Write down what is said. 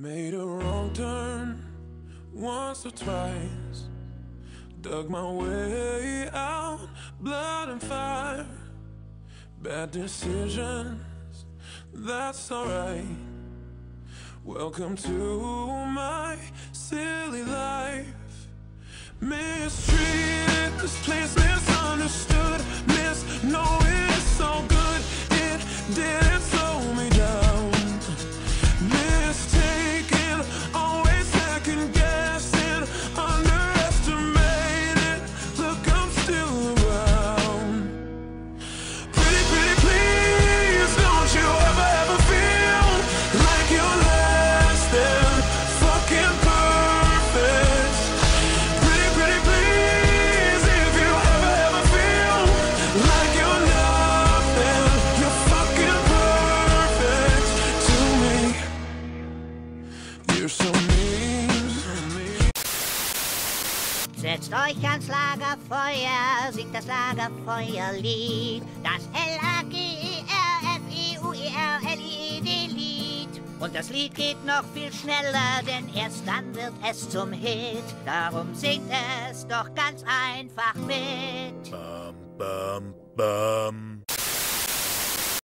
Made a wrong turn once or twice, dug my way out, blood and fire. Bad decisions, that's alright. Welcome to my silly life. Mistreated, this place misunderstood. Knowing it's so good, it didn't slow me down. Mistaken, always second guessing, underestimated. Look, I'm still around. Pretty, pretty please, don't you ever feel like you're less than fucking perfect. Pretty, pretty please, if you ever feel like you're nothing, you're fucking perfect to me. You're so mean. Setzt euch ans Lagerfeuer, singt das Lagerfeuerlied, das Lagerfeuerlied. Und das Lied geht noch viel schneller, denn erst dann wird es zum Hit. Darum singt es doch ganz einfach mit. Bam, bam, bam.